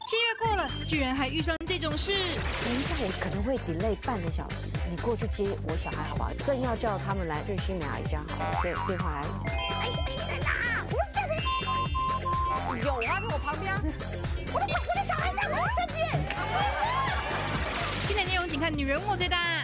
7月过了，居然还遇上这种事。 等一下，我可能会 delay半个小时，你过去接我小孩好不好？正要叫他们来对新娘一家好了，就电话来了。哎，是妹妹在哪？不是这样子。有啊，在我旁边。我的小孩在我的身边。 精彩内容请看《女人我最大》。